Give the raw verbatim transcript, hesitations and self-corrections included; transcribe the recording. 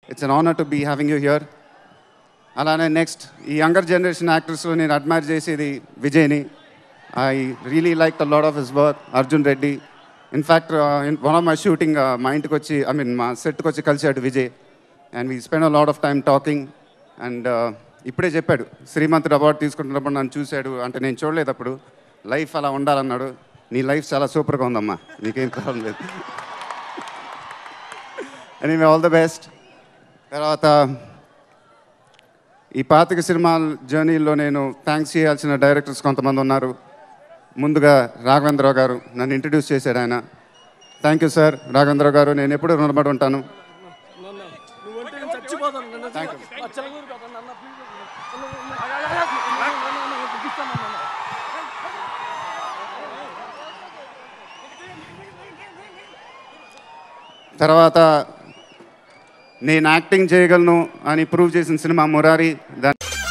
It's an honour to be having you here. అలానే next ఈ younger generation యాక్టర్స్లో నేను అడ్మైర్ చేసేది విజయ్ని. I really like a lot of his work. Arjun Reddy in fact one of my shooting మా ఇంటికి వచ్చి ఐ మీన్ మా సెట్కి వచ్చి కలిసాడు Vijay. And we spend a lot of time talking. And ఇప్పుడే చెప్పాడు శ్రీమంతుడు అవార్డు తీసుకుంటున్నప్పుడు నన్ను చూశాడు అంటే నేను చూడలేదు అప్పుడు. లైఫ్ అలా ఉండాలన్నాడు. నీ లైఫ్ చాలా సూపర్గా ఉందమ్మా, నీకేం ప్రాబ్లం లేదు. Anyway all the best. తర్వాత ఈ పాతిక సినిమాల జర్నీలో నేను థ్యాంక్స్ చేయాల్సిన డైరెక్టర్స్ కొంతమంది ఉన్నారు. ముందుగా రాఘవేంద్రరావు గారు నన్ను ఇంట్రడ్యూస్ చేశాడు ఆయన. థ్యాంక్ యూ సార్ రాఘవేంద్రరావు గారు, నేను ఎప్పుడూ రుణపడి ఉంటాను. Thank you. తర్వాత నేను యాక్టింగ్ చేయగలను అని ప్రూవ్ చేసిన సినిమా మురారి. దాని